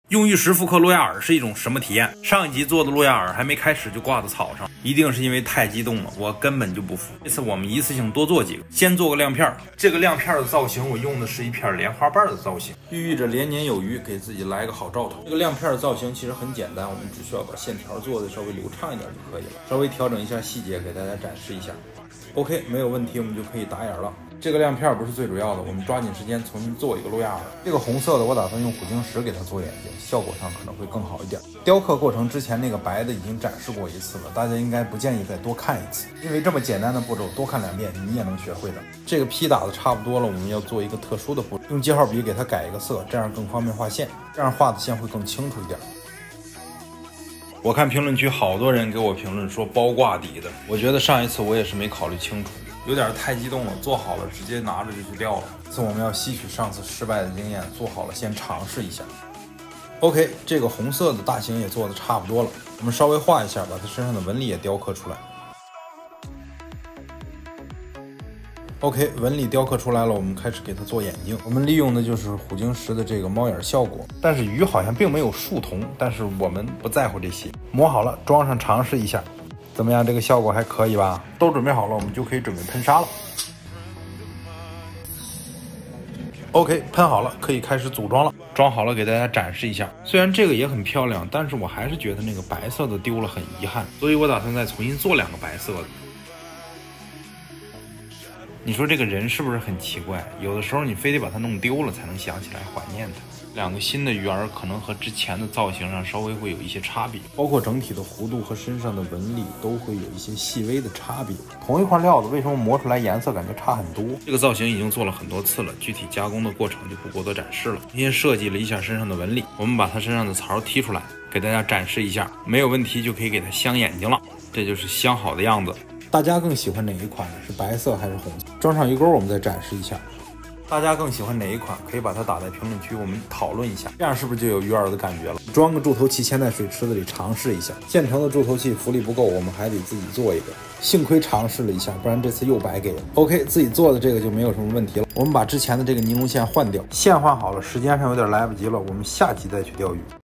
用玉石复刻路亚尔是一种什么体验？上一集做的路亚尔还没开始就挂在草上，一定是因为太激动了，我根本就不服。这次我们一次性多做几个，先做个亮片。这个亮片的造型，我用的是一片莲花瓣的造型，寓意着连年有余，给自己来个好兆头。这个亮片的造型其实很简单，我们只需要把线条做的稍微流畅一点就可以了，稍微调整一下细节，给大家展示一下。OK， 没有问题，我们就可以打眼了。这个亮片不是最主要的，我们抓紧时间重新做一个路亚尔。这个红色的我打算用虎鲸石给它做眼睛，效果上可能会更好一点。雕刻过程之前那个白的已经展示过一次了，大家应该不建议再多看一次，因为这么简单的步骤多看2遍你也能学会的。这个P打的差不多了，我们要做一个特殊的步骤，用记号笔给它改一个色，这样更方便画线，这样画的线会更清楚一点。我看评论区好多人给我评论说包挂底的，我觉得上一次我也是没考虑清楚，有点太激动了，做好了直接拿着就去掉了。这次我们要吸取上次失败的经验，做好了先尝试一下。OK， 这个红色的大型也做的差不多了，我们稍微画一下，把它身上的纹理也雕刻出来。OK， 纹理雕刻出来了，我们开始给它做眼睛。我们利用的就是虎鲸石的这个猫眼效果，但是鱼好像并没有树瞳，但是我们不在乎这些。磨好了，装上尝试一下，怎么样？这个效果还可以吧？都准备好了，我们就可以准备喷砂了。OK， 喷好了，可以开始组装了。装好了，给大家展示一下。虽然这个也很漂亮，但是我还是觉得那个白色的丢了，很遗憾，所以我打算再重新做2个白色的。你说这个人是不是很奇怪？有的时候你非得把它弄丢了才能想起来怀念它。2个新的鱼儿可能和之前的造型上稍微会有一些差别，包括整体的弧度和身上的纹理都会有一些细微的差别。同一块料子为什么磨出来颜色感觉差很多？这个造型已经做了很多次了，具体加工的过程就不过多展示了。今天设计了一下身上的纹理，我们把它身上的槽剔出来，给大家展示一下，没有问题就可以给它镶眼睛了。这就是镶好的样子。大家更喜欢哪一款呢？是白色还是红色？装上鱼钩，我们再展示一下。大家更喜欢哪一款？可以把它打在评论区，我们讨论一下。这样是不是就有鱼饵的感觉了？装个柱头器嵌在水池子里尝试一下。现成的柱头器浮力不够，我们还得自己做一个。幸亏尝试了一下，不然这次又白给了。OK， 自己做的这个就没有什么问题了。我们把之前的这个尼龙线换掉，线换好了，时间上有点来不及了，我们下集再去钓鱼。